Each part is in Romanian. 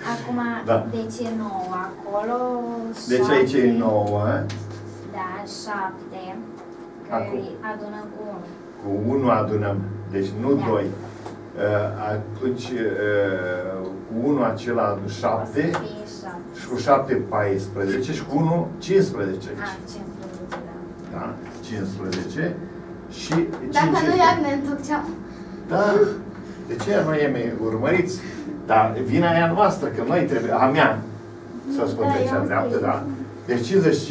Acum, Da. deci e 9 acolo. Deci aici e 9. Da, 7. Că Acum. adunăm cu 1. Cu 1 adunăm, deci nu Da. 2. Atunci, cu 1 acela 7 O să fie 7. și cu 7 14 și cu 1 15. A, 15, da. Da? 15 și 5 Dacă nu este- ia, ne întorceam. Da. De ce noi e urmăriți? Dar vina e a noastră, că noi trebuie, a mea, să spun pe cea dreaptă, da? Deci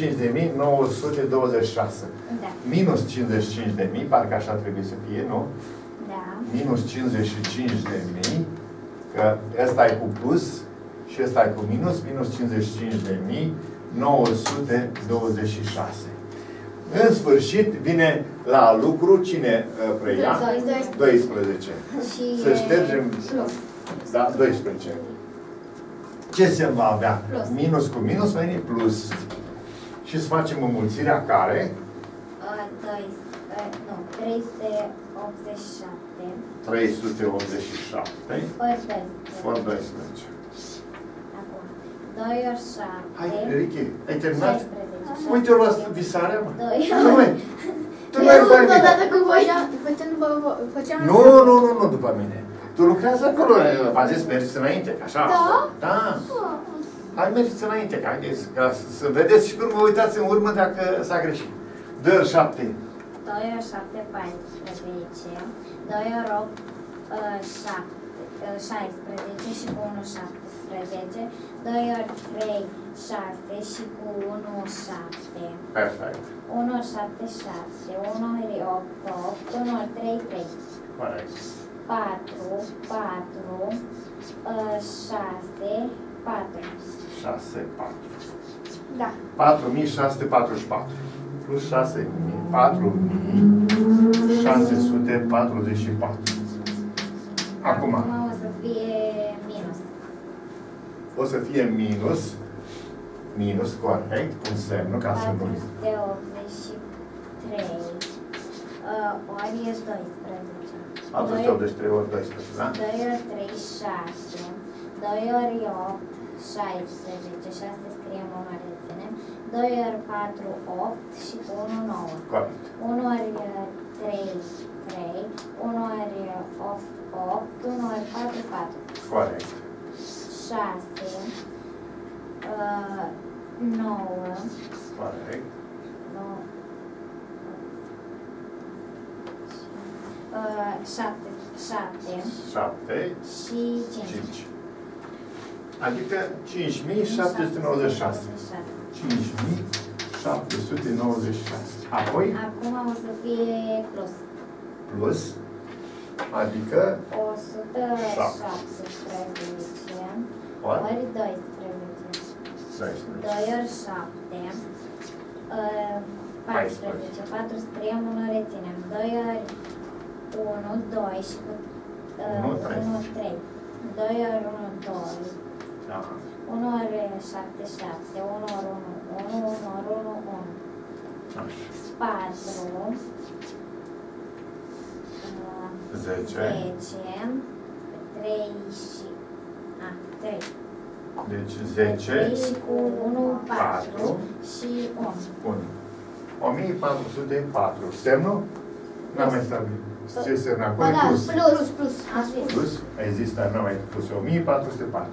55.926. Da. Minus 55.000, parcă așa trebuie să fie, nu? Da. Minus 55.000, că ăsta e cu plus și ăsta e cu minus, minus 55.926. În sfârșit, vine la lucru cine preia? 12. Și Să ștergem, plus. da, 12. Ce semn va avea? Plus. Minus cu minus va veni plus. Și să facem înmulțirea care? 387 387 ori 12. ori 12. Acum, 2 ori 7. Hai, Ricky, ai terminat? 16. Uite, eu luat visarea, mă. 2 Tu nu ai Eu bani. odată cu voi făceam... Nu după mine. Tu lucrează acolo, v-am zis, mergeți înainte, că așa. Da? Da. Hai, mergeți înainte, că haideți, ca să vedeți și pe urmă, uitați în urmă dacă s-a greșit. 2 ori 7. 2 ori 7, 14. 2 ori 8, 16 și cu 1, 17. 2 ori 3, 6 și cu 1, 7. Perfect. 1 ori 7, 6. 1 ori 8, 8. 1 ori 3, 3. Corect. 4, 4, 6, 4. 6, 4. Da. 4.644. Plus 6.000, 4.644. Acum, Acum o să fie minus. o să fie minus, corect, pun semnul ca să nu... 483 ori 12. 483 ori 12, da? 2 ori 3, 6. 2 ori 8, 16. 6 scriem, 1 ori reținem. 2 ori 4, 8 și cu 1, 9. Corect. 1 ori 3, 3. 1 ori 8, 8. 1 ori 4, 4. Corect. 6, 9, Corect. 7 7 și 5. 5. Adică 5.796. 5.796. Apoi, Acum o să fie plus. plus, adică 117 ori 12. 2 ori 7, 14. 4 scriem, 1 reținem. 2 ori 1, 2 și cu 1, 3. 2 ori 1, 2. da. 1 ori 7, 7. 1 ori 1, 1. 1 ori 1, 1. Așa. 4. 10. 3 și... 3. Deci 3 10, și cu 1, 4 și 1. 1. 1404. Semnul? N-am mai stabilit. Ce semn acolo? Ba da, Plus. plus. A spus. Plus, ai zis, dar n-am mai pus 1404.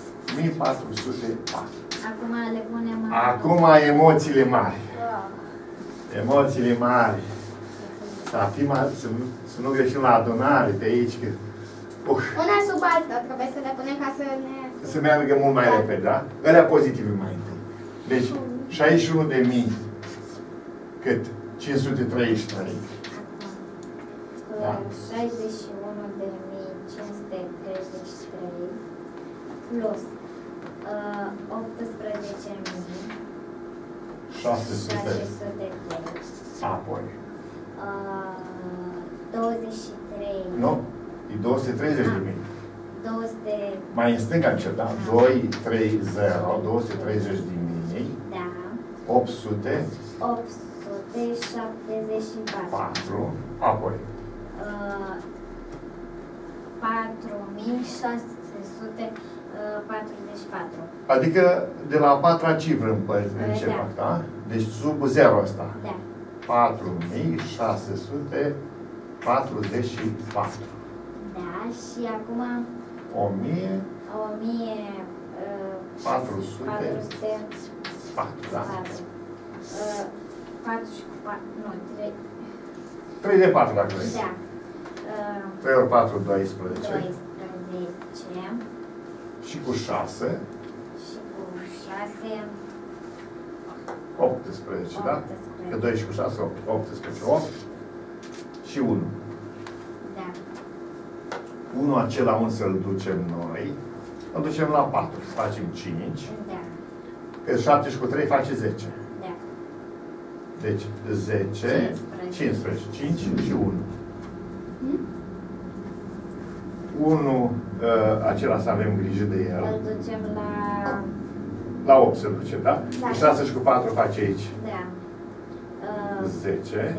1404. Acum le punem... Acum emoțiile mari. Emoțiile mari. Să nu greșim la adunare pe aici, că... Una sub alta, trebuie să le punem ca să ne... Să meargă mult mai repede, da? Alea pozitive mai întâi. Deci, 61.000 cât? 533. Da. 61.533 plus 18.603 Apoi. 23. Nu? E 230.000. 200. Mai în stânga încet, da? 230, 230.000. Da. 800. 874. 4. Apoi. 4.644. Adică de la a patra cifră încep, da? Deci sub 0 ăsta. Da. 4644. Da, și acum 1404, da? 4 și cu 4, nu, 3. 3 de 4 dacă vrei. Da. 3 ori 4, 12. 12. Și cu 6. Și cu 6. 18, da? Că 2 și cu 6, 8. 18, 8. Și 1. Da. 1 acela unde să-l ducem noi, îl ducem la 4. Facem 5. Da. Că 7 și cu 3 face 10. Da. Deci 10, 15, 5 și 1. 1, acela să avem grijă de el. Îl ducem La 8 se duce, da? Da. 6 și cu 4 face aici. Da. 10. 10.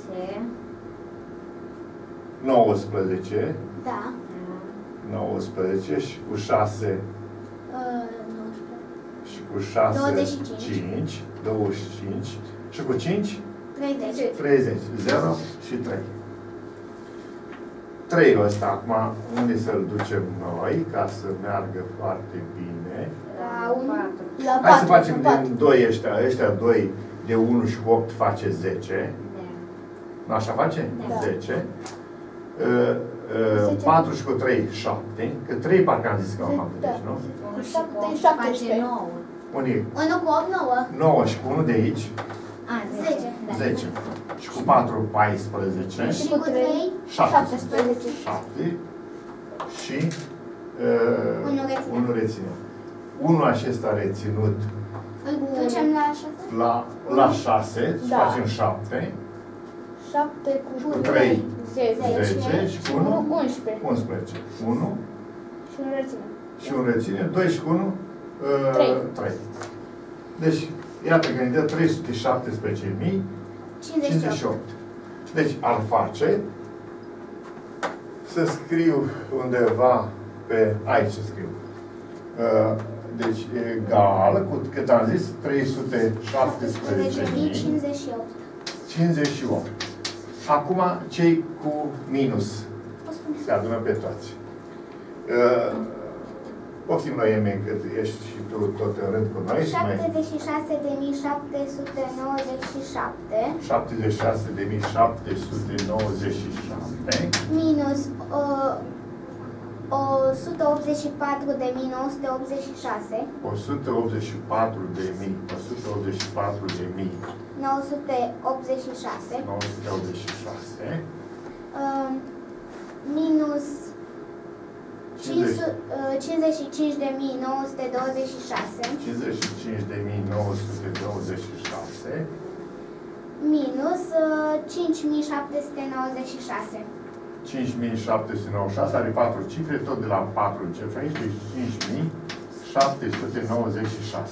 19. Da. 19 și cu 6 și cu 6 25. 5, 25 și cu 5 30. 30, 0 și 3. 3 ăsta acum unde să-l ducem noi ca să meargă foarte bine. La 1. 4. La 4. Hai să facem din 2 ăștia 2 de 1 și cu 8 face 10. Da. Nu așa face? Da. 10. 4 și cu 3, 7. Că 3 parcă am zis că am avut, deci, nu? 1 și cu 8 17. face 9. Unii 1 cu 8, 9. 9 și cu 1 de aici, A, 10. Da. 10. Și cu 4, 14. Și cu 3, 17. 7. Și Unul reținem. 1 reținem. 1 acesta reținut îl ducem la 6. la 6, Da. facem 7. 7 cu 3, 10. 10 și cu 1, 11. 11. 1 Și nu reținem. și 1 reține, 2 și cu 1, 3. 3. Deci, iată că ne dă 317.058. Deci, ar face să scriu undeva pe, aici să scriu. Deci, egal, cu cât am zis, 317.058. 58. Acum, cei cu minus. Se adună pe toți. Poftim noi, Eme, că ești și tu tot în rând cu noi. 76.797 76.797 minus 184.986 184.986 minus 55.926 minus 5.796. 5.796 are 4 cifre, tot de la 4 încep aici, deci 5.796.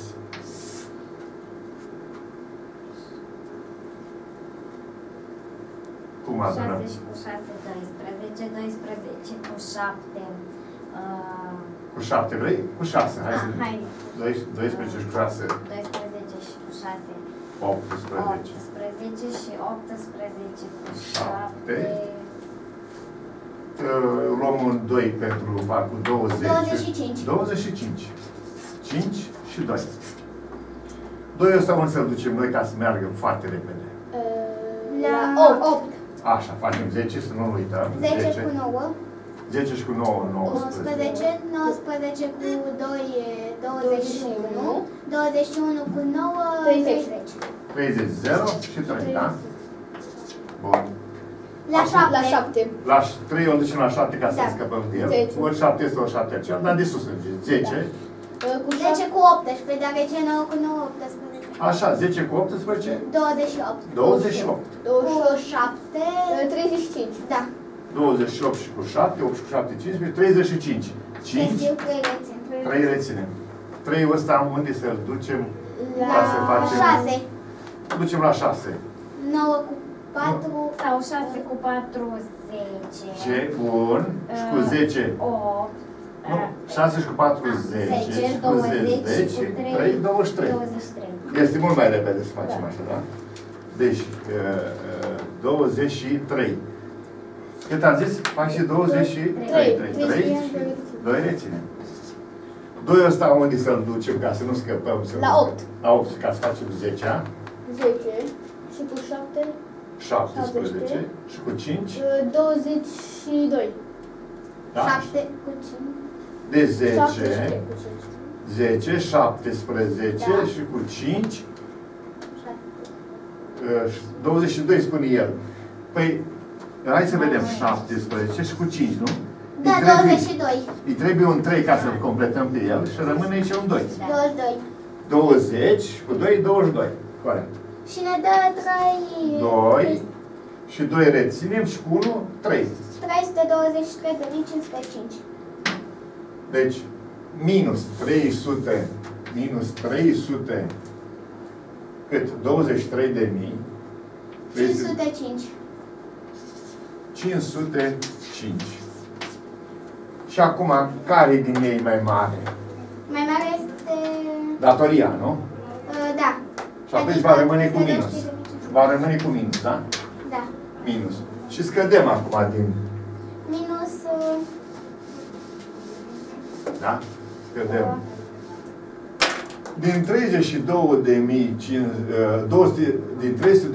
Cum adunăm? 6 și cu 6, 12, 12 cu 7. Cu 7 vrei? Cu 6, hai să Hai. 12 și cu 6, 12 și cu 6. 18. 18 și 18 cu 7. 7. Luăm un 2 pentru cu 20. 25. 25. 5 și 2. 2 ăsta unde să-l ducem noi ca să meargă foarte repede. La 8. Așa, facem 10, să nu uităm. 10 cu 9. 10 și cu 9, 19. 19 cu 2, 21. 21 cu 9, 30. 30, 0 și 3, da? Bun. La 7. La 7. La 3 o ducem la 7 ca să Da. scăpăm de el. 10. Ori 7 este o 7 aceea, dar de sus merge. 10. Cu 10 cu 18, dar de ce 9 cu 9, 18? Așa, 10 cu 18, 28. 28. 28. Cu 7, 35. da. 28 și cu 7, 8 și cu 7, 15, 35. 5, 3 reținem. 3 ăsta unde să-l ducem ca să La facem? 6. Îl ducem la 6. 9 cu 4. Sau 6 cu 4, 10. Ce? Bun. Și cu 10, 8. Nu, 6 și cu 4, 10, și cu 10, 3, 23. 23. Este mult mai repede să facem așa, da? Deci, 23. Cât am zis? Fac și 23. 2 reținem. 2 ăsta unde să-l ducem ca să nu scăpăm? La 8. La 8, ca să facem 10-a. 10 și cu 7. 17 și cu 5. 22. Da? 7 cu 5. De 10. 17 cu 5. 10, 17 Da. și cu 5. 22 spune el. Păi, hai să vedem. 17 și cu 5, nu? Da, 22. Îi trebuie un 3 ca să-l completăm pe el și rămâne aici un 2. 22. 20 cu 2, 22. Corect. Și ne dă 3... 2 și 2 reținem și cu 1, 3. 323 de 505. Deci, minus 300, minus 300, cât? 23.000. 505. 505. Și acum, care din ei mai mare? Mai mare este... Datoria, nu? Da. Și atunci Adică va rămâne cu este minus. 200. Va rămâne cu minus, da? Da. Minus. Și scădem acum din... Minus... Da? Scădem. Din 32.000, din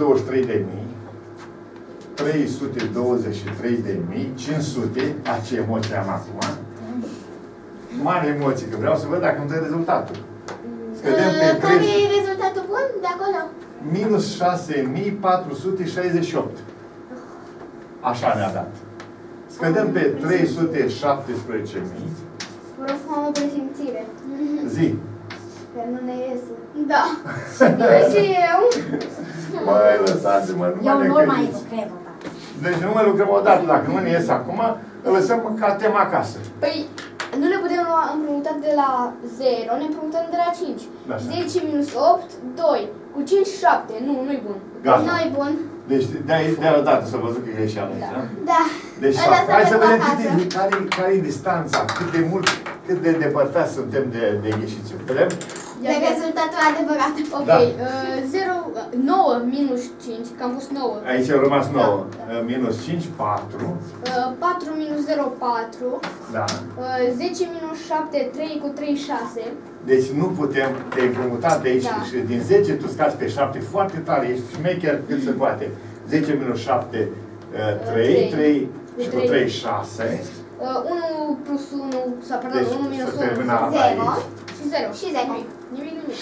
323.500, a ce emoție am acum? Mare emoție, că vreau să văd dacă îmi dă rezultatul. Scădem pe care 300, e rezultatul bun de acolo? minus 6.468. Așa ne-a dat. Scădem pe 317.000. Vă rog, am o presimțire. Zi. Că nu ne iese. Da. Și eu. Măi, lăsați-mă, nu Eu mă nu mai necăjiți. lucrez o dată. Deci nu mai lucrăm o dată. Dacă nu ne iese acum, îl lăsăm ca tema acasă. Păi, nu le putem lua împrumutat de la 0, ne împrumutăm de la 5. Așa. 10 minus 8, 2. Cu 5, 7. Nu-i bun. Gata. Nu-i bun. Deci de-aia odată să văzut că e greșeală aici, da? Da. Deci Ăla să hai să vedem acasă. care e distanța, cât de depărtați suntem de gheșițiu. Vedem? De rezultatul adevărat. Ok, Da. 9 minus 5, că am pus 9. Aici au rămas 9. Minus 5, 4. 4 minus 0, 4. Da. 10 minus 7, 3 cu 3, 6. Deci nu putem te împrumuta de aici Da. și din 10 tu scazi pe 7 foarte tare, ești șmecher cât se poate. 10 minus 7, 3, 3 și cu 3, 6. 1 plus 1, sau pardon, Deci 1 minus să 1, termina 0. aici. și 0. Și 0. Nimic, nimic.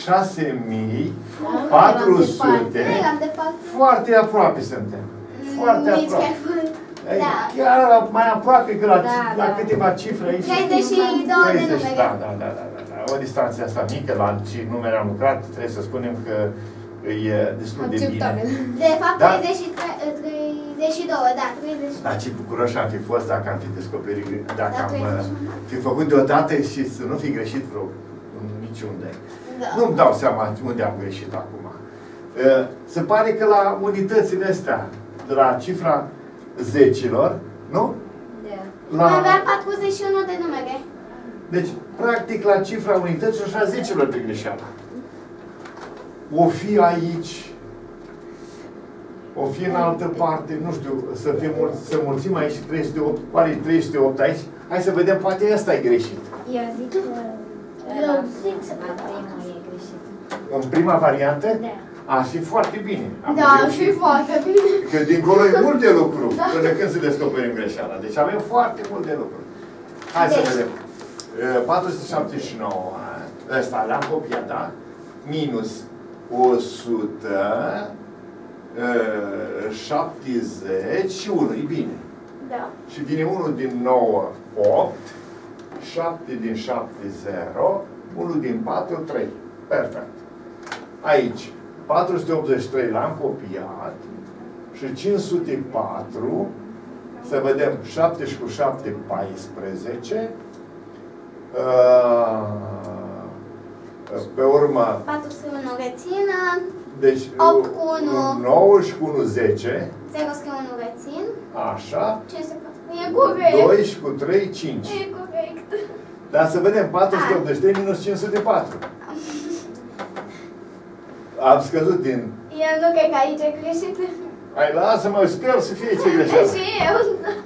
6.400. Eram departe. Foarte aproape suntem. Foarte Nici aproape. chiar. Da. Chiar mai aproape că la, Da, la da. câteva cifre aici. 32 de 30, numere. da. O distanță asta mică, la ce numere am lucrat, trebuie să spunem că e destul de bine. Acceptabil. De fapt, Da. 32, da, 30. Dar ce bucuroși am fi fost dacă am fi descoperit, dacă Da, am 31. fi făcut deodată și să nu fi greșit vreo niciunde. Da. Nu-mi dau seama unde am greșit acum. Se pare că la unitățile astea, de la cifra zecilor, nu? Da. La... Mai aveam 41 de numere. Deci, practic, la cifra unităților și a zecilor de greșeală. O fi aici, o fi în altă parte, nu știu, să mulțim aici 308, oare e 308 aici? Hai să vedem, poate ăsta e greșit. Eu zic că la primul e greșit. În prima variantă, Da. ar fi foarte bine. Am Da, reușit. și foarte bine. Că dincolo e mult de lucru până când să descoperim greșeala. Deci avem foarte mult de lucru. Hai să Deci. vedem. 479, ăsta l-am copiat, da? Minus 170 și 1, e bine. Da. Și vine 1 din 9, 8, 7 din 7, 0, 1 din 4, 3. Perfect. Aici, 483 l-am copiat și 504, să vedem, 7 și cu 7, 14. Pe urmă, 41 rețină, deci 8 cu 1. 9 și cu 1, 10. 0 scrie 1 rețin. Așa. Ce se poate? E corect. 2 și cu 3, 5. E corect. Dar să vedem, 483 minus 504. Am scăzut din... Eu nu cred că aici e greșit. Hai, lasă-mă, sper să fie ce greșeală. Și eu.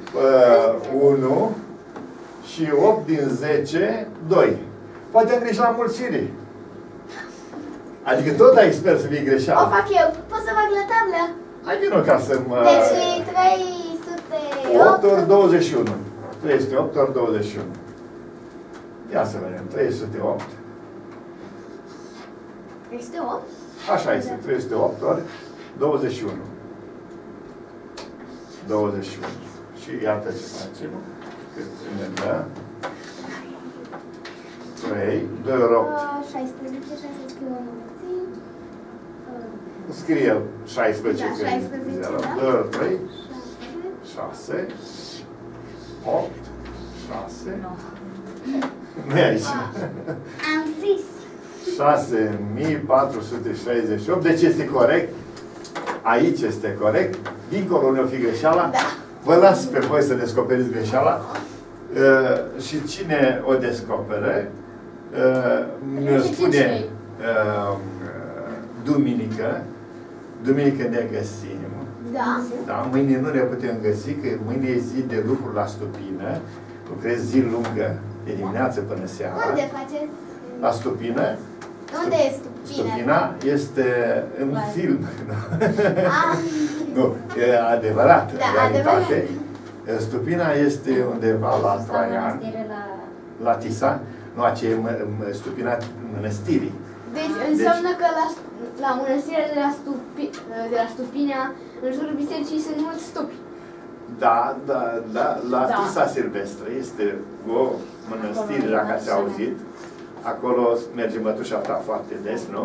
1 și 8 din 10, 2. Poate am greșit la mulțire. Adică tot ai sper să fie greșeală. O fac eu. Pot să fac la tablă? Hai vină ca să mă... Deci 308 8 ori 21. 308 ori 21. Ia să vedem. 308. 308? Așa este. 308 ori 21. 21. Și iată ce facem. Cât ne dă? 3, 2 ori 8. 16, 6 scriu o mulțime. Scrie 16. Da, 16, 0. da. 2 ori 3. 6. 8. 6. Nu e aici. Am zis. 6468. Deci este corect. Aici este corect. Dincolo unde o fi greșeala. Da. Vă las pe voi să descoperiți greșeala. Și cine o descopere, ne spune duminică. Duminică ne găsim. Da. Da? Mâine nu ne putem găsi, că mâine e zi de lucru la Stupină. Lucrez zi lungă, de dimineață până seara. Unde faceți? La Stupină. Unde e Stupina? Stupina este în film. Ah. Nu, e adevărat, Da, realitate. Stupina este undeva la Traian, la Tisa. Nu, aceea e Stupina Mănăstirii. Deci înseamnă că la mănăstirea de la Stupina, în jurul bisericii sunt mulți stupi. Da, la Tisa Silvestră este o mănăstire, dacă ați auzit. Acolo merge mătușa ta foarte des, nu?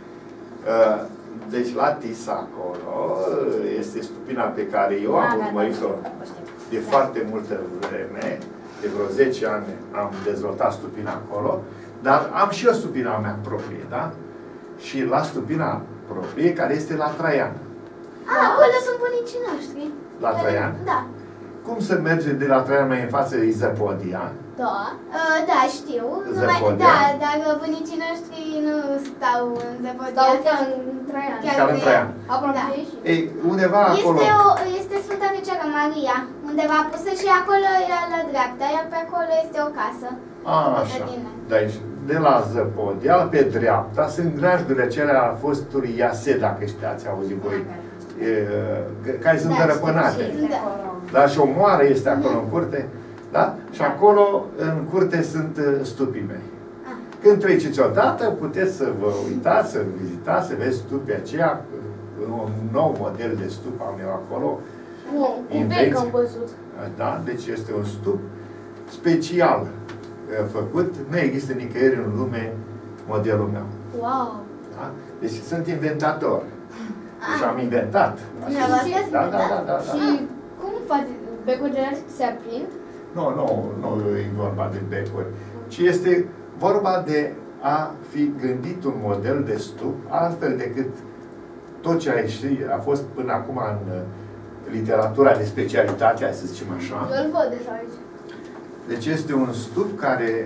Deci la Tisa acolo este Stupina pe care eu am urmărit-o de foarte multă vreme, de vreo 10 ani am dezvoltat Stupina acolo, dar am și eu Stupina mea proprie, da? Și la Stupina proprie, care este la Traian. Acolo sunt bunicii noștri. La Traian? Da. Cum se merge de la Traian mai în față Izăpodia? Da. Da, știu. Zăpodia. Da, dar bunicii noștri nu stau în Zăpodia. Stau chiar în Traian. Chiar în Traian. Aproape Da. de aici. Ei, undeva acolo... Este Sfânta Fecioară Maria, undeva pusă și acolo era la dreapta, iar pe acolo este o casă. Așa. De aici, de la Zăpodia, pe dreapta, sunt grajdurile acelea a fostului Iase, dacă știați, auzit voi, care sunt răpânate. Da, și o moară este acolo în curte, da? Și acolo, în curte, sunt stupii mei. Când treceți odată, puteți să vă uitați, să vizitați, să vezi stupii aceia, un nou model de stup am eu acolo. Un bec am văzut. Da, deci este un stup special făcut. Nu există nicăieri în lume modelul meu. Wow! Da? Deci sunt inventator. Deci am inventat. Da. Și cum faci? Becurile se aprind? Nu e vorba de becuri, ci este vorba de a fi gândit un model de stup altfel decât tot ce a fost până acum în literatura de specialitate, să zicem așa. Eu îl văd deja aici. Deci este un stup care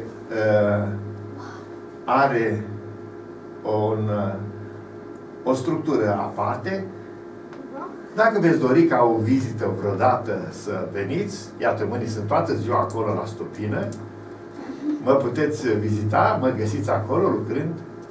are o structură aparte. Dacă veți dori ca o vizită vreodată să veniți, iată, mâine sunt toată ziua acolo la Stupină, mă puteți vizita, mă găsiți acolo lucrând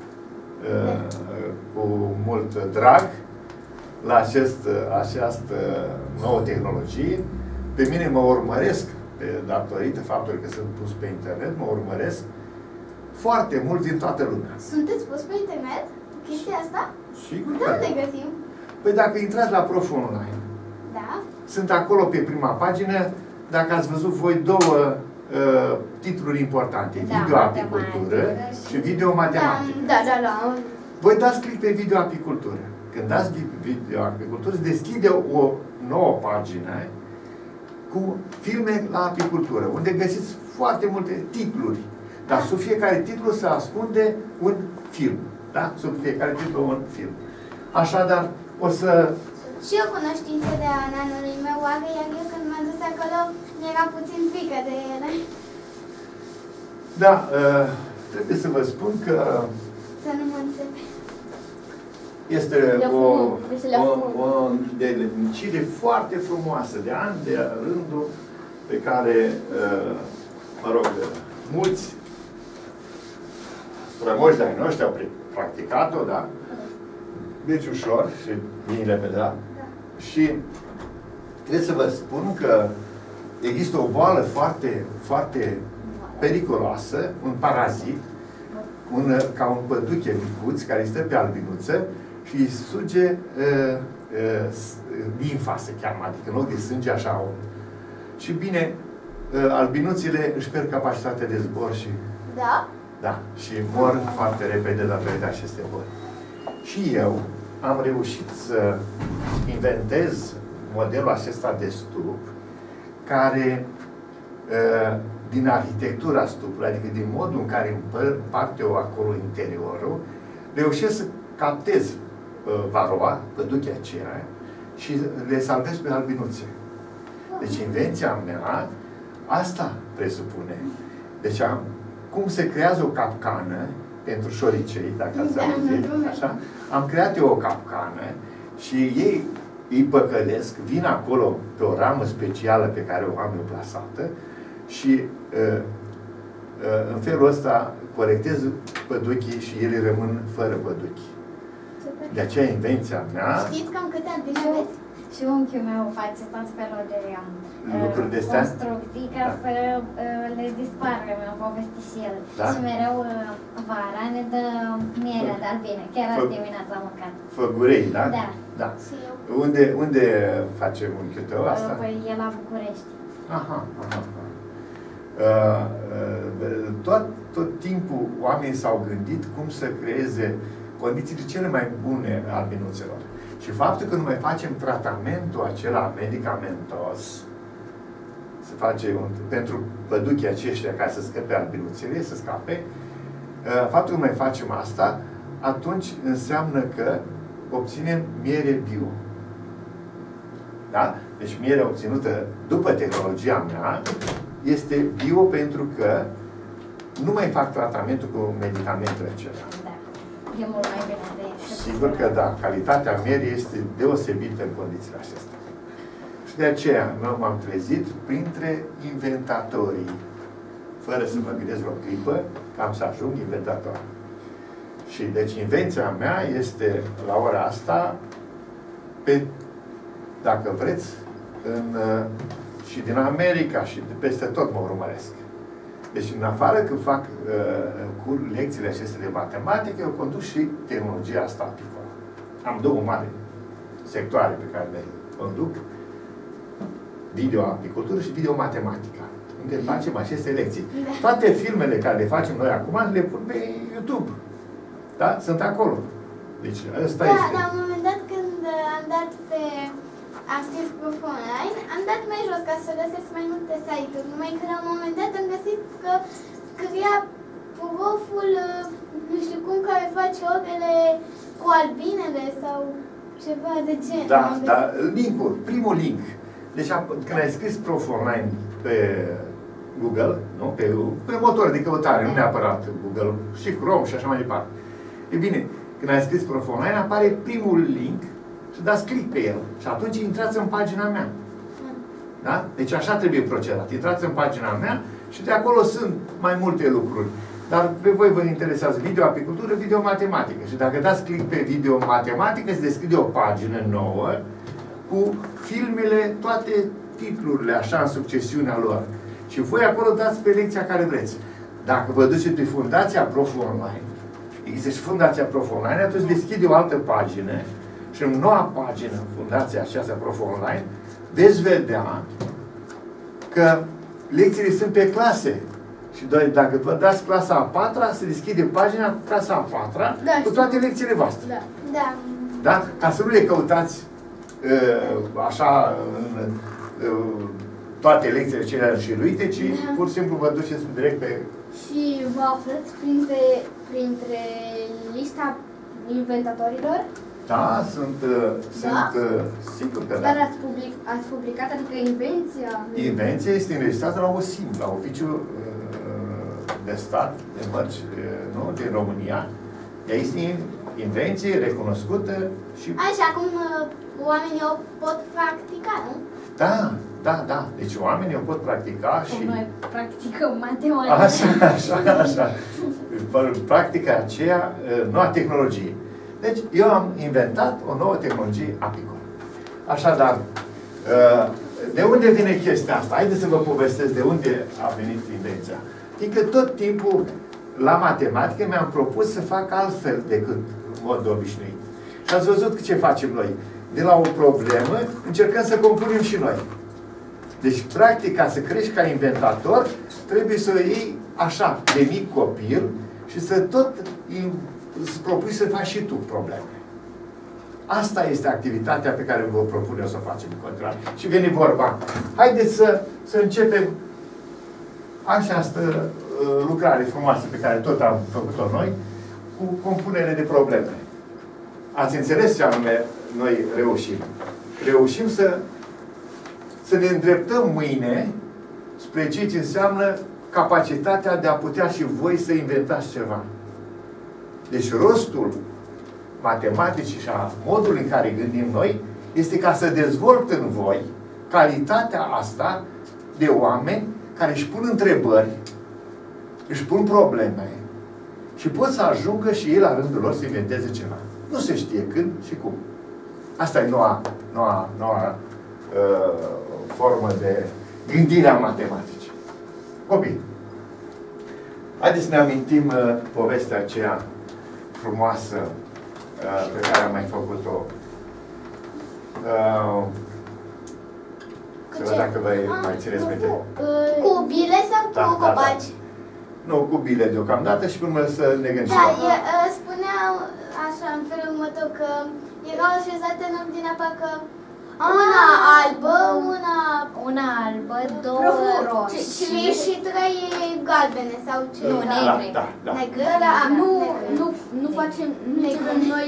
cu mult drag la această nouă tehnologie. Pe mine mă urmăresc, datorită faptului că sunt pus pe internet, mă urmăresc foarte mult din toată lumea. Sunteți pus pe internet? Chestia asta? Sigur De că unde da. găsim? Păi dacă intrați la Prof Online, Da. sunt acolo pe prima pagină, dacă ați văzut voi două titluri importante, Da, video apicultură și video matematică. Da. Voi dați click pe video apicultură. Când dați video apicultură, se deschide o nouă pagină cu filme la apicultură, unde găsiți foarte multe titluri. Dar sub fiecare titlu se ascunde un film. Da? Sub fiecare titlu un film. Așadar, o să... Și eu cunoștință de nanului meu are, iar eu când m-am dus acolo, mi-era puțin frică de ele. Da, trebuie să vă spun că Să nu mă înțeleg. este o delicire foarte frumoasă, de ani de rândul, pe care, mă rog, mulți strămoși de-ai noștri au practicat-o, da? Deci ușor și mâinile pe da. Și trebuie să vă spun că există o boală foarte, foarte periculoasă, un parazit, ca un păduche micuț care stă pe albinuță și îi suge limfa, se cheamă, adică în loc de sânge, așa o. Și bine, albinuțile își pierd capacitatea de zbor și... Da? Da, și mor foarte repede datorită aceste boli. Și eu am reușit să inventez modelul acesta de stup care din arhitectura stupului, adică din modul în care împarte eu acolo interiorul, reușesc să captez varoa, păduchea aceea, și le salvez pe albinuțe. Deci invenția mea asta presupune. Deci cum se creează o capcană pentru șoricei, dacă ați auzit, așa, am creat eu o capcană și ei îi păcălesc, vin acolo pe o ramă specială pe care o am eu plasată și în felul ăsta corectez păduchii și ele rămân fără păduchi. De aceea invenția mea... Știți cam câte albine aveți? Și unchiul meu face tot felul de lucruri de astea? construcții ca să le dispară, mi-a povestit și el. Da? Și mereu vara ne dă miere de albine. Chiar azi dimineața am mâncat. Făgurei, da? Da. Da. Și eu. Unde face unchiul tău asta? Păi e la București. Aha, aha. Tot timpul oamenii s-au gândit cum să creeze condițiile cele mai bune albinuțelor. Și faptul că nu mai facem tratamentul acela medicamentos, se face pentru păduchii aceștia ca să scape albinuțele, să scape, faptul că nu mai facem asta, atunci înseamnă că obținem miere bio. Da? Deci mierea obținută după tehnologia mea este bio pentru că nu mai fac tratamentul cu medicamentele acelea. Da. E mult mai bine de... Sigur că da, calitatea mierii este deosebită în condițiile acestea. Și de aceea m-am trezit printre inventatorii, fără să mă gândesc o clipă, că am să ajung inventator. Și deci invenția mea este la ora asta, dacă vreți, și din America și de peste tot mă urmăresc. Deci, în afară că fac lecțiile acestea de matematică, eu conduc și tehnologia asta apicolă. Am două mari sectoare pe care le conduc, video-apicultură și video-matematica, unde facem aceste lecții. Toate filmele care le facem noi acum, le pun pe YouTube. Da? Sunt acolo. Deci, ăsta este. Da, la un moment dat când am scris grupul online, am dat mai jos ca să găsesc mai multe site-uri, numai că la un moment dat am găsit că scria proful, nu știu cum, care face orele cu albinele sau ceva de genul. Da, da, linkul, primul link. Deci când ai scris prof online pe Google, nu? Pe motor de căutare, nu neapărat Google, și Chrome și așa mai departe. E bine, când ai scris prof online, apare primul link și dați click pe el. Și atunci intrați în pagina mea. Da? Deci așa trebuie procedat. Intrați în pagina mea și de acolo sunt mai multe lucruri. Dar pe voi vă interesează video-apicultură, video-matematică. Și dacă dați click pe video-matematică, se deschide o pagină nouă cu filmele, toate titlurile, așa, în succesiunea lor. Și voi acolo dați pe lecția care vreți. Dacă vă duceți pe Fundația Prof Online, există și Fundația Prof Online, atunci deschide o altă pagină și în noua pagină, Fundația aceasta Prof Online, veți vedea că lecțiile sunt pe clase. Și dacă vă dați clasa a patra, se deschide pagina cu clasa a patra, da, cu toate lecțiile voastre. Da. Da. Da? Ca să nu le căutați așa toate lecțiile cele înșiruite, ci pur și simplu vă duceți direct pe... Și vă aflați printre lista inventatorilor? Da, sunt sigur că da. Dar ați publicat, adică invenția? Invenția este înregistrată la OSIM, la Oficiul de stat, de mărci, nu, din România. Ea este invenție recunoscută și... Așa cum oamenii o pot practica, nu? Da, da, da. Deci oamenii o pot practica și... Cum noi practicăm matematică. Așa. Practica aceea, noua tehnologie. Deci, eu am inventat o nouă tehnologie apicolă. Așadar, de unde vine chestia asta? Haideți să vă povestesc de unde a venit invenția. Adică tot timpul, la matematică, mi-am propus să fac altfel decât în mod obișnuit. Și ați văzut ce facem noi. De la o problemă, încercăm să compunem și noi. Deci, practic, ca să crești ca inventator, trebuie să iei așa, de mic copil, și să tot îți propui să faci și tu probleme. Asta este activitatea pe care vă propun eu să o facem în continuare. Și vine vorba. Haideți să începem această lucrare frumoasă pe care tot am făcut-o noi, cu compunere de probleme. Ați înțeles ce anume noi reușim? Reușim să ne îndreptăm mâine spre ceea ce înseamnă capacitatea de a putea și voi să inventați ceva. Deci rostul matematicii și a modului în care gândim noi este ca să dezvolt în voi calitatea asta de oameni care își pun întrebări, își pun probleme și pot să ajungă și ei la rândul lor să inventeze ceva. Nu se știe când și cum. Asta e noua formă de gândire a matematicii. Copii, haideți să ne amintim povestea aceea frumoasă pe care am mai făcut-o. Să văd dacă vă mai țineți minte. Cu bile sau cu copaci? Nu, cu bile deocamdată și până să ne gândim. Da, spuneau așa, în felul următor, că erau așezate în ordinea parcă una albă, una albă, două roșii și trei galbene sau ce? Nu, negre. Da. Negre? Nu facem, nu începem noi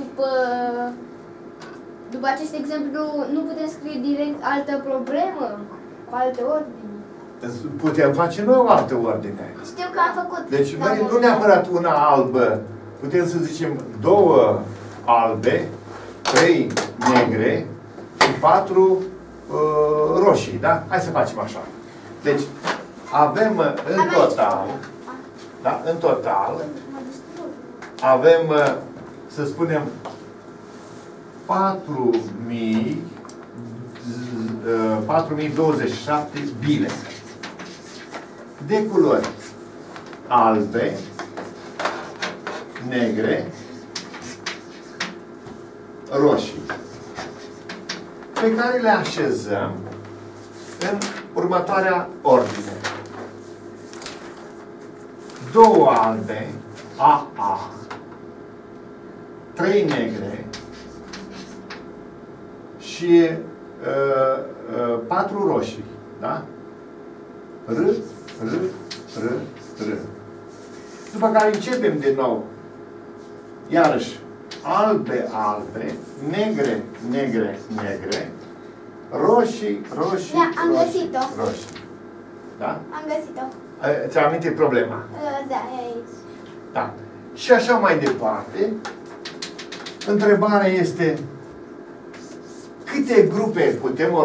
după acest exemplu, nu putem scrie direct altă problemă, cu alte ordini. Putem face noi o altă ordine. Știu că am făcut. Deci noi nu neapărat una albă, putem să zicem două albe, trei negre și patru roșii, da? Hai să facem așa. Deci avem în total, avem, să spunem, 4027 bile de culori albe, negre, roșii, pe care le așezăm în următoarea ordine. Două albe, AA, trei negre și patru roșii, da? R. După care începem din nou, iarăși, albe, negre, roșii, am găsit-o. roșii. Da? Am găsit-o. Ți-am amintit problema? Da, e aici. Da. Și așa mai departe, întrebarea este câte grupe putem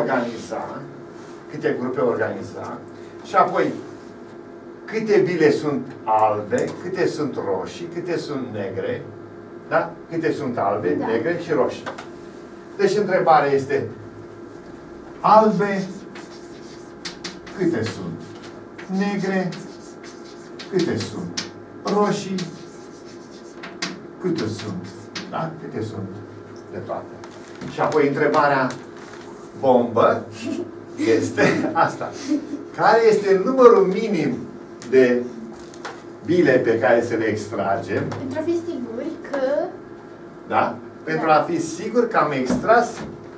organiza, și apoi câte bile sunt albe, câte sunt roșii, câte sunt negre, da? Câte sunt albe, negre și roșii. Deci întrebarea este albe câte sunt, negre câte sunt, roșii câte sunt, da? Câte sunt de toate. Și apoi întrebarea bombă este asta. Care este numărul minim de bile pe care să le extragem? Pentru a fi siguri că... Da? Pentru a fi sigur că am extras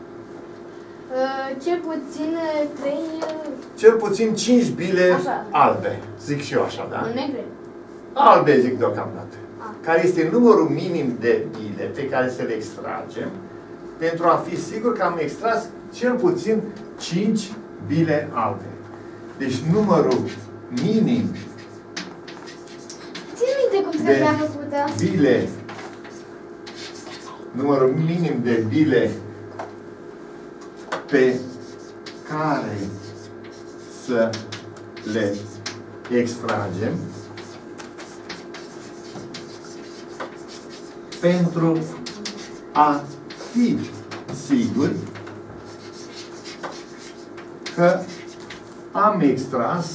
Cel puțin 3... cel puțin 5 bile Așa. albe. Zic și eu așa, da? negre. Albe zic deocamdată. Care este numărul minim de bile pe care să le extragem pentru a fi sigur că am extras cel puțin 5 bile albe. Deci numărul minim trebuie făcută. bile, numărul minim de bile pe care să le extragem pentru a fi sigur că am extras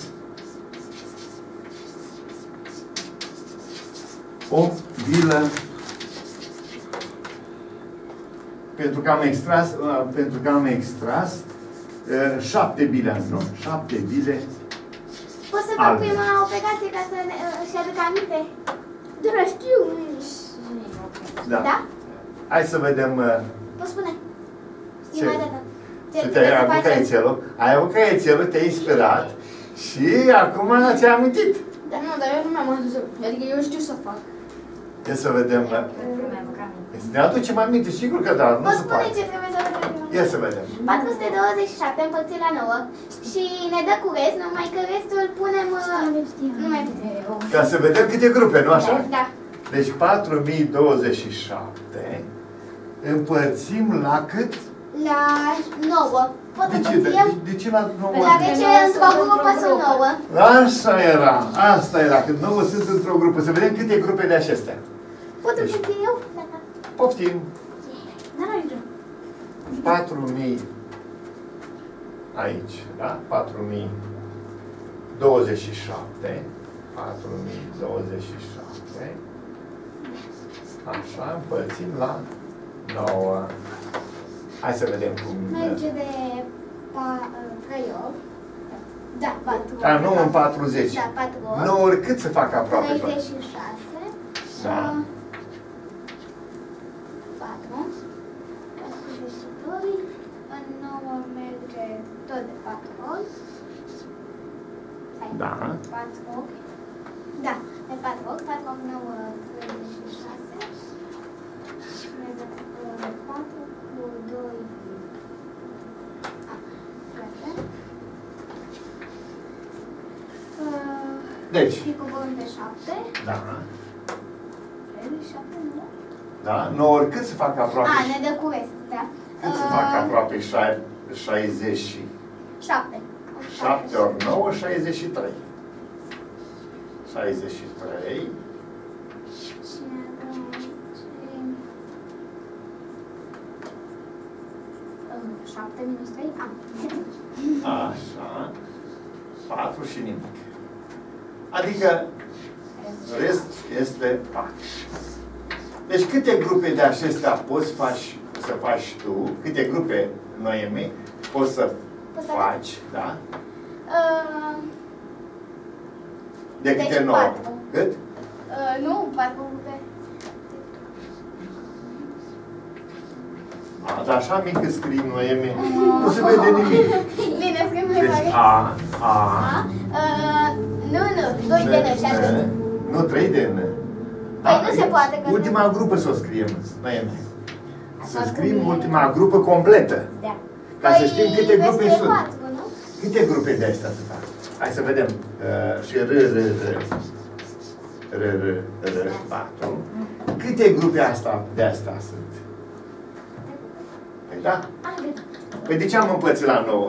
o bilă pentru că am extras 7 bile, nu? 7 bile. Pot să fac prima operație ca să își aduc aminte? Dar știu. Da. Da? Hai să vedem. Pot spune. Ce? Prima dată. Ai avut caietelul, te-ai inspirat și acum ți-ai amintit. Da, nu, dar eu nu mi-am adus. Adică eu știu să fac. Ia să vedem. Ne aducem aminte, sigur că da, nu Pot se spune poate. ce trebuie să vedem. Ia să vedem. 427 împărțit la 9 și ne dă cu rest, numai că restul punem... Nu mai putem. Ca să vedem câte grupe, nu așa? Da. Deci 4027 împărțim la cât? La 9. Pot De ce? împărți eu? De ce la 9? Deoarece într-o grupă sunt 9. Așa era, asta era, când 9 sunt într-o grupă. Să vedem câte grupe de acestea. Pot împărți eu? Da. Poftim. Dar nu știu. 4000 aici, da? 4027. 4027. Așa, împărțim la 9. Hai să vedem cum... Merge de 3 ori. Da, 4 ori. Dar nu în 40. Da, 4 ori. 9 ori cât să fac aproape? 36. Da. 4. 42. În 9 merge tot de 4 ori. Da. 4 ori. Da, de 4 ori. 4 ori 9, 36. Merge 4 cu 2. Deci. Și coborâm pe 7. Da. 7, nu? Da. 9 ori cât să fac aproape? Ne dă cu rest, da. Cât să fac aproape 60? 7. 7 ori 9, 63. 63. 7 minus 3? Așa. 4 și nimic. Adică rest este 4. Deci câte grupe de acestea poți să faci tu? Câte grupe, Noemi, poți să faci, da? De câte 9? Cât? Nu, 4 grupe. Dar așa mic scrii, Noemi, nu se vede nimic. Bine, scrie mai Deci mare. Nu, 2 de N și atât. Nu, 3 de N. Păi nu se poate că ultima grupă să o scriem, Noemi. Să scriem ultima grupă completă. Da. Ca să știm câte grupe sunt. 4, nu? Câte grupe de astea să fac? Hai să vedem. Și R, 4. Câte grupe de astea sunt? Păi da? Păi de ce am împărțit la 9?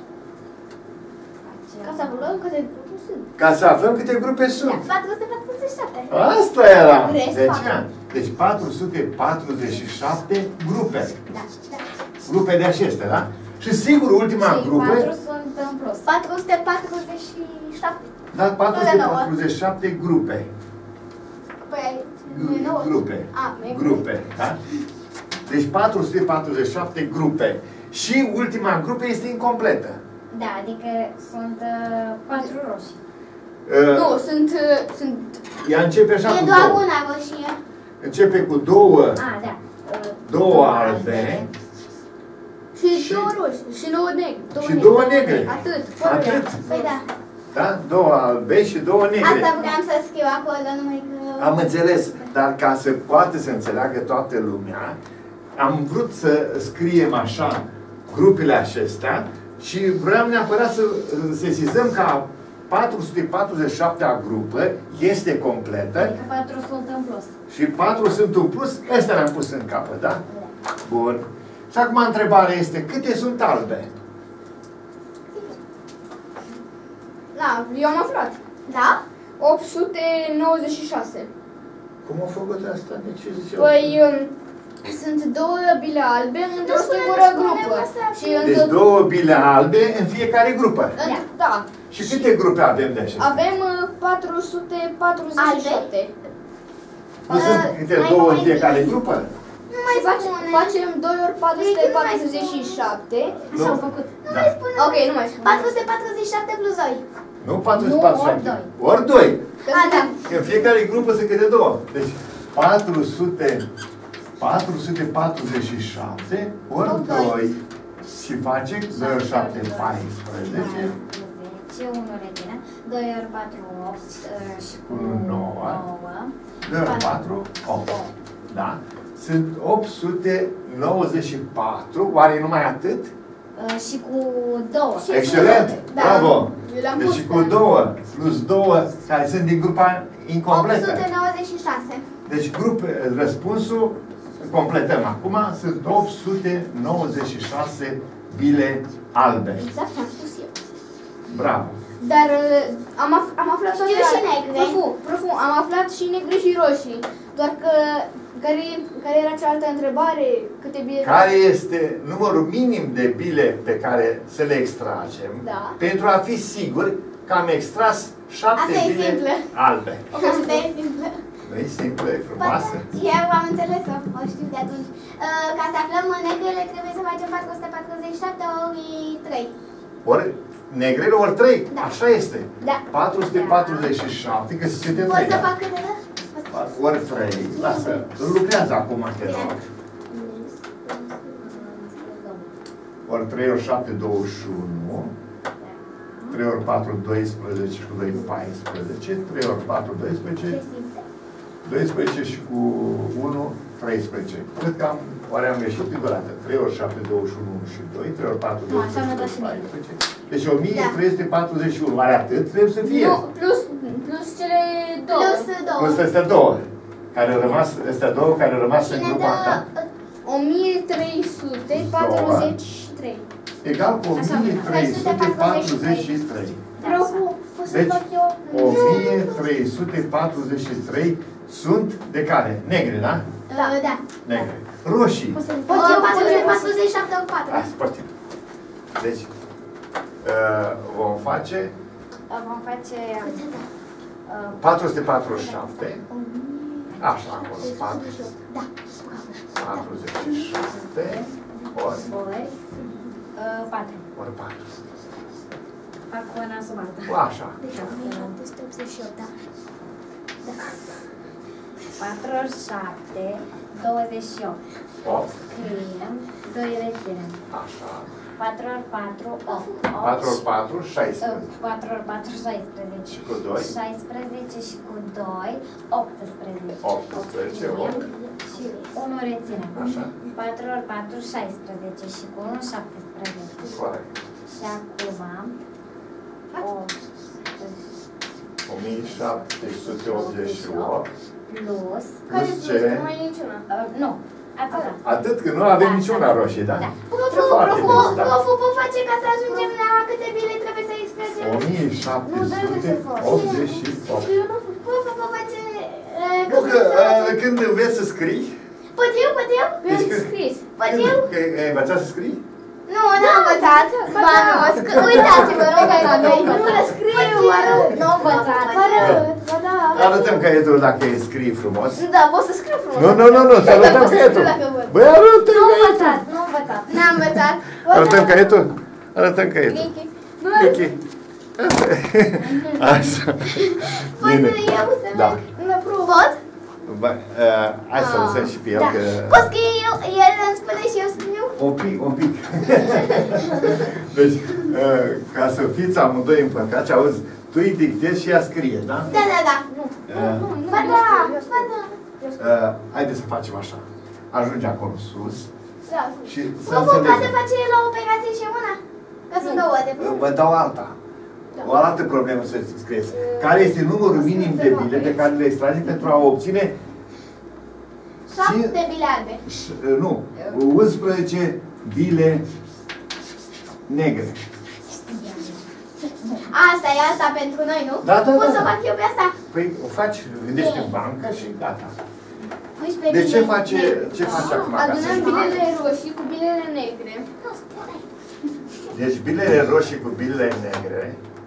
Ca să aflăm câte grupe sunt. Ca să aflăm câte grupe sunt. 447. Asta era. Rest Deci, 4. deci 447 grupe. Da. Grupe de acestea, da? Și sigur, ultima Și grupă... 4 sunt în plus. 447. Da, 447 grupe. Păi, nu e 9. Grupe. E Grupe, da? Deci 447 grupe. Și ultima grupă este incompletă. Da, adică sunt 4 roșii. Nu, sunt... Ea începe așa E cu doar două. una roșie. Începe cu două, Da. două albe Și 2 roșii, și 2 negre. și două negre. Atât. Atât. Păi da. Da? Două albe și două negre. Asta vreau să scriu acolo, numai că... Am înțeles, dar ca să poată să înțeleagă toată lumea, am vrut să scriem așa grupele acestea și vreau neapărat să sesizăm ca 447-a grupă este completă Adică 4 sunt în plus. și 4 sunt în plus, ăstea le-am pus în capăt, da? Bun. Și acum întrebarea este, câte sunt albe? Da, eu am aflat. Da? 896. Cum au făcut asta? De ce zice? Păi, sunt două bile albe într-o singură grupă. Și Deci două bile albe în fiecare grupă. Da. Și câte grupe avem de așa? Avem 447. Nu sunt câte două în fiecare grupă? Nu mai spune. Facem 2 ori 447. Nu. S-au făcut. Nu Da. mai spune. Ok, nu mai spun. 447 plus 2. Nu 447. Nu, Ori 2. Că A, da. Că în fiecare grupă sunt câte două. Deci 447 ori 2 și face 2 ori 7, 14. 1 reține. 2 ori 4, 8 și cu 9. 9. 2 ori 4, 8. Da? Sunt 894. Oare numai atât? Și cu 2. Excelent! Da. Bravo! Eu le-am Deci pus și cu 2 plus 2 care sunt din grupa incompletă. 896. Deci răspunsul, completăm acum, sunt 896 bile albe. exact ce am spus eu. Bravo! Dar am aflat toate Știu și alea. negre. Profu, am aflat și negre și roșii. Doar că care era cealaltă întrebare? Câte bile? Care este numărul minim de bile pe care să le extragem Da. pentru a fi sigur că am extras 7 Asta e bile simplă. albe? Asta e simplă. Nu e simplă, e frumoasă. Eu am înțeles-o, o știu de atunci. Ca să aflăm negrele trebuie să facem 447 ori 3. Ori negrele ori 3, Da. așa este. Da. 447, că se cite Pot 3. să Da? fac câte da? Ori 3, lasă, lucrează acum, te rog. Ori 3 ori 7, 21. 3 ori 4, 12 și cu 2, 14. 3 ori 4, 12. 12 și cu 1, 13. Cred că oare am greșit prima dată. 3 ori 7, 21 și 2. 3 ori 4, 12 așa am dat și și 14. Deci 1341. Oare atât trebuie să fie? Nu, plus cele două. Plus 2. Plus astea două. Care au rămas, astea două care au rămas în Cine grupa ta. dă 1343. Egal cu 1343. Profu, pot să Deci, fac eu? 1343 sunt de care? Negre, da? Da. Negre. Roșii. Pot eu 447 ori 4. Hai, sportiv. Deci, vom face Vom face 447. Așa, acolo. 447 Da. ori 4. 4. Fac una sub alta. Așa. 1788, da. 4 ori 7, 28. 8. Scriem, 2 reținem. Așa. 4 ori 4, 8. 4 ori 4, 16. 4 ori 4, 16. Și cu 2? 16 și cu 2, 18. 18, 8. Și 1 reținem. Așa. 4 ori 4, 16 și cu 1, 17. Corect. Și acum 1788 plus, Care plus plus? ce? Nu mai e niciuna. nu, atâta. Atât că nu avem niciuna roșie, da? Da. Foarte bine, da. Profu, pot face ca să ajungem la câte bile trebuie să extragem? 1788. Profu, pot face... Nu că când înveți să scrii, Pot eu? Eu am scris. Pot eu? că ai învățat să scrii? Nu, n-am învățat. Ba nu, uitați-vă, nu învățat. Nu le scriu, Nu învățat. Ba da. Arătăm caietul dacă îi scrii frumos. Da, pot să scriu frumos. Nu, să arătăm caietul. Băi, arătăm Nu caietul. învățat, nu învățat. N-am învățat. Arătăm caietul? Arătăm caietul. Nichi. Așa. Pot Bine. eu să Da. merg? Pot? Bă, hai să lăsăm și pe el, că... Pot scrie eu, el îmi spune și eu scriu? Un pic. Deci, ca să fiți amândoi împăcați, auzi, tu îi dictezi și ea scrie, da? Da. Ba da. Haideți să facem așa. Ajunge acolo sus și să Profu, poate înțelegem. face la operație și una? Că sunt două de Vă dau alta. O altă problemă să scrieți. Care este numărul minim de bile pe care le extragem pentru a obține 7 bile albe. nu, 11 bile negre. Asta e asta pentru noi, nu? Da, da, Pot da, să da. fac eu pe asta? Păi o faci, gândești în bancă și gata. 11 De ce bile face acum? Ca Adunăm să- bilele roșii cu bilele negre. Deci bilele roșii cu bilele negre.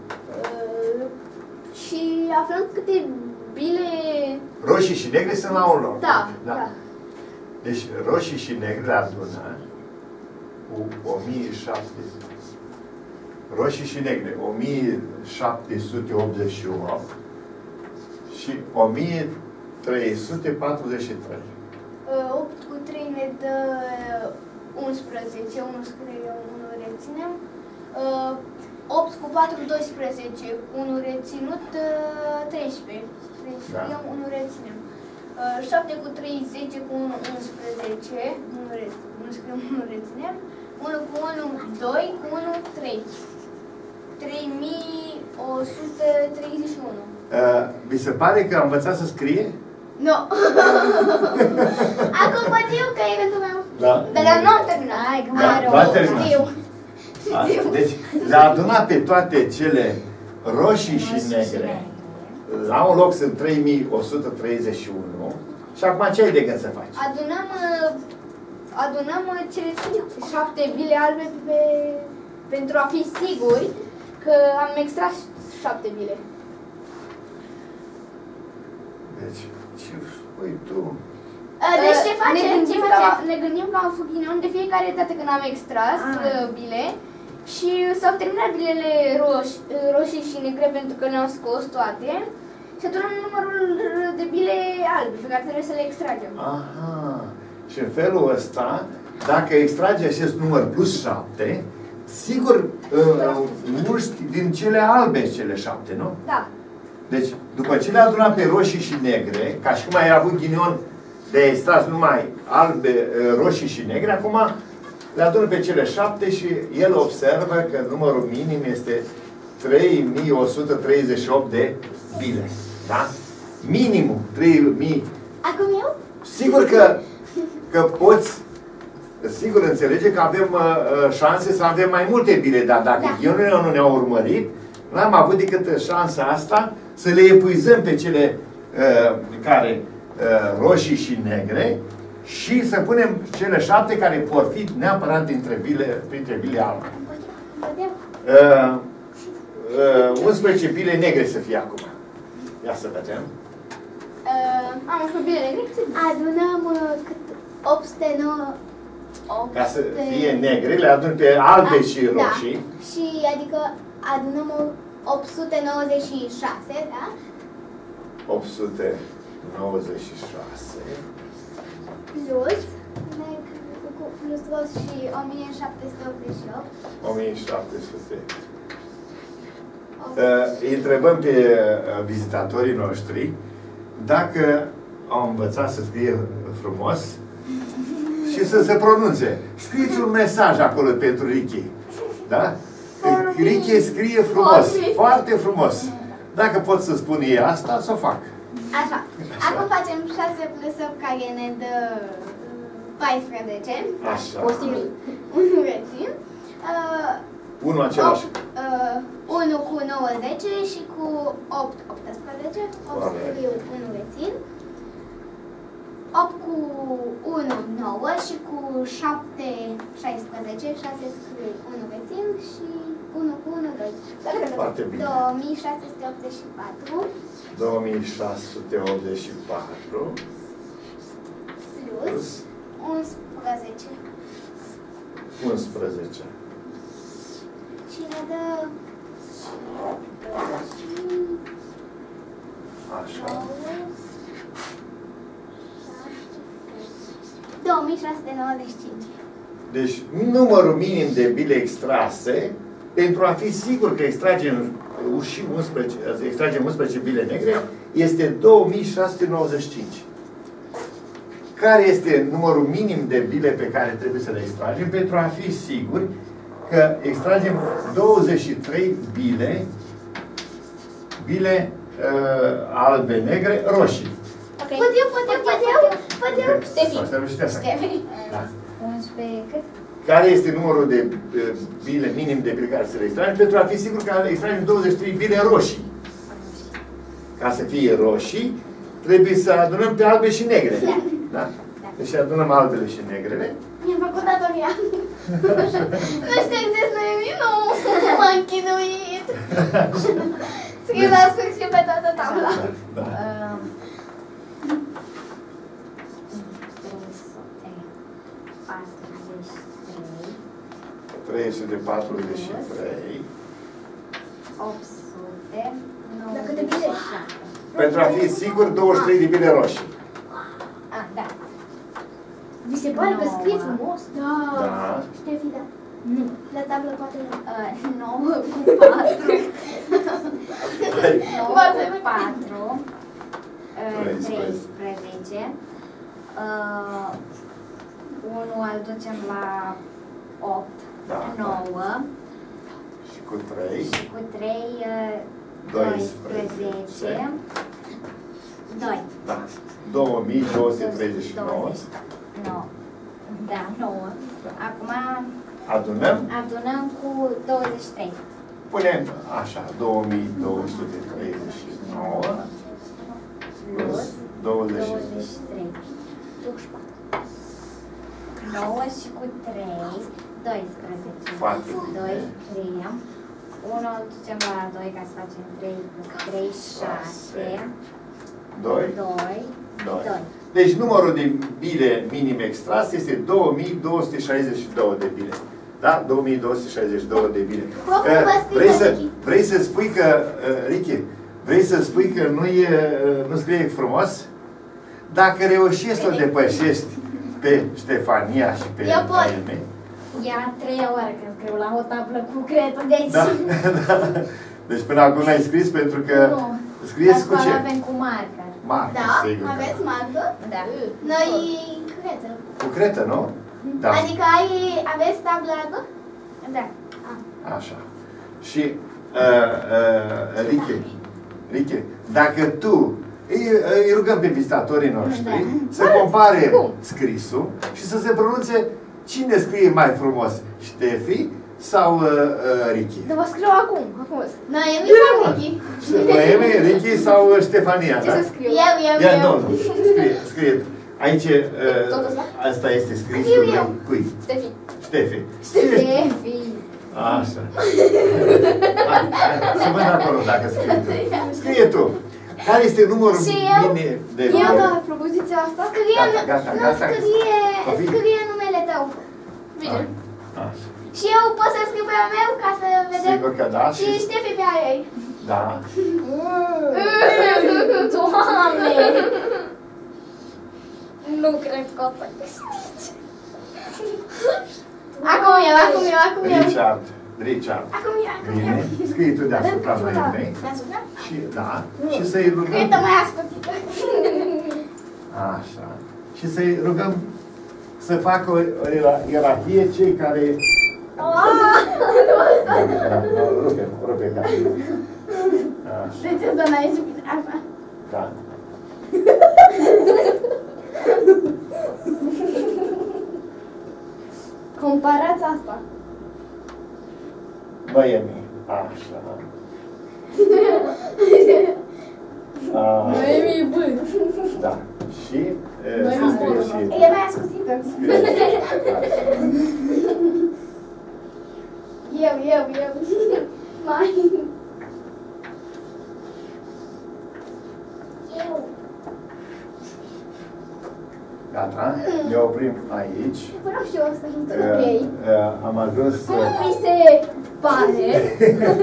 Și aflăm câte bile... Roșii și negre sunt la un loc. Da. Deci roșii și negre le adună cu 1700. Roșii și negre 1788 și 1343. 8 cu 3 ne dă 11, 1 scriem, 1 reținem. 8 cu 4, 12, 1 reținut, 13. 3 scriem, 1 reținem. 7 cu 3, 10 cu 1, 11, 1 scriem, 1 reținem. 1 cu 1, 2 cu 1, 3. 3131. Vi se pare că am învățat să scrie? Nu. Acum văd eu că e rândul meu. Da. Dar nu am terminat. Hai că Da, mai rău. v-a terminat. Știu. Asta. Deci le-a adunat pe toate cele roșii și negre. La un loc sunt 3131. Și acum ce ai de gând să faci? Adunăm cele 7 bile albe pentru a fi siguri că am extras 7 bile. Deci, ce spui tu? Deci ce face? Ne gândim la un ghinion de fiecare dată când am extras bile și s-au terminat bilele roșii și negre pentru că le-am scos toate și adunăm numărul de bile albe pe care trebuie să le extragem. Aha. Și în felul ăsta, dacă extrage acest număr plus 7, sigur, muști din cele albe cele 7, nu? Da. Deci, după ce le-a adunat pe roșii și negre, ca și cum ai avut ghinion de extras numai albe, roșii și negre, acum le adună pe cele 7 și el observă că numărul minim este 3138 de bile. Da? Minimul 3000. Acum eu? Sigur că poți, sigur înțelege că avem șanse să avem mai multe bile, dar dacă ghionul nu ne-a urmărit, n-am avut decât șansa asta să le epuizăm pe cele care roșii și negre și să punem cele 7 care vor fi neapărat printre bile albe. 11 bile negre să fie acum. Ia să vedem. Am 11 bile negre. Adunăm cât? 809. Ca să fie negre, le adun pe albe și roșii. Da. Și adică adunăm 896, da? 896 Plus plus roz și 1788. 1700. Îi întrebăm pe vizitatorii noștri dacă au învățat să scrie frumos și să se pronunțe. Scrieți un mesaj acolo pentru Ricky. Da? Ricky scrie frumos, foarte frumos. Dacă pot să spun ei asta, să o fac. Așa. Acum facem 6 plus 8 care ne dă 14. Așa. Posibil. 1 rețin. Unul același. 1 cu 9, 10 și cu 8, 18. 8 scriu 1 rețin. 8 cu 1, 9 și cu 7, 16. 6 scriu 1 rețin și 1 cu 1, 2. Foarte bine. 2684. 2684 Plus 11. 11. Și ne dă Așa. 2695. Deci, numărul minim de bile extrase, pentru a fi sigur că extragem 11 bile negre, este 2695. Care este numărul minim de bile pe care trebuie să le extragem pentru a fi siguri că extragem 23 bile bile albe, negre, roșii. Ok. Pot eu. Ștefi. Da. 11 cât? Care este numărul de bile minim de bile care se le extrage, pentru a fi sigur că extragem 23 bile roșii. Ca să fie roșii, trebuie să adunăm pe albe și negre. Da? Deci adunăm albele și negrele. Mi-am făcut datoria. Nu știu exact nimic, nu m-am chinuit. Scriu la sfârșit pe toată tabla. Da. 343. 800. La câte bile? Pentru a fi sigur, 23 de bile roșii. Ah, da. Vi se pare că scrie frumos? Da. Ștefi, da. Nu. La tablă poate nu. 9 cu 4. 9 Poate cu 4. 13. 1 îl ducem la 8. Da. 9. Și cu 3. Și cu 3, 12. 2. Da. 2239. 9. Da, 9. Acum adunăm cu 23. Punem așa, 2239 plus 23. 9 și cu 3, 12. Foarte 2 scriem. 1 îl ducem la 2 ca să facem 3 plus 3, 6. 2. 2. Deci numărul de bile minim extras este 2262 de bile. Da? 2262 de bile. Vrei să spui că, Ricky, vrei să spui că nu scrie frumos? Dacă reușești să o depășești pe Ștefania și pe Naime. Ia 3 ore când scriu la o tablă cu cretă, deci... Da, da. Deci până acum n-ai scris pentru că scrieți cu ce? Dar avem cu marker. Marker, da? sigur. Aveți marker? Da. Noi cretă. Cu cretă, nu? Da. Adică aveți tablă albă? Da. Așa. Și, Ricky, dacă tu îi rugăm pe vizitatorii noștri să compare scrisul și să se pronunțe cine scrie mai frumos, Ștefi sau Ricky. Dar vă scriu acum. Noemi sau Ricky? Noemi, Ricky sau Ștefania, Ce da? să scriu? Eu. Nu. Scrie. Aici, asta este scrisul cui? Ștefi. Ștefi. Așa. Să văd acolo dacă scrie tu. Scrie tu. Care este numărul bine de... Iată propoziția asta. Scrie numele tău. Bine. Așa. Și eu pot să scriu pe al meu ca să vedem. Sigur că da. Și Ștefi pe al ei. Da. Doamne! Nu cred că o să câștigi. Acum eu. Richard. Acum eu. Bine. Scrie tu deasupra mei. Deasupra? Și da. Și să-i rugăm. Cretă mai ascuțită. Așa. Și să-i rugăm să facă o ierarhie cei care... Rupe ca. De ce să n-ai ieșit bine? Așa. Da. Comparați asta. Noemi. Așa. Noemi e bun. Da. Și să scrie și... E mai ascuțită. Eu. Mai. Eu. Gata? Ne oprim aici. Vreau și eu să înțeleg. Am ajuns... Cum mi se pare?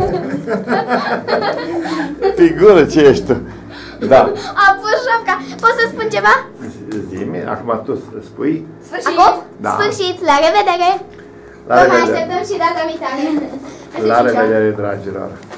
Figură ce ești tu! Da. Am pus șapca. Poți să spun ceva? Zi-mi, acum tu spui. Sfârșit. Acum? Da. Sfârșit. La revedere. La Vă mai revedere. așteptăm și data viitoare. La revedere, dragilor.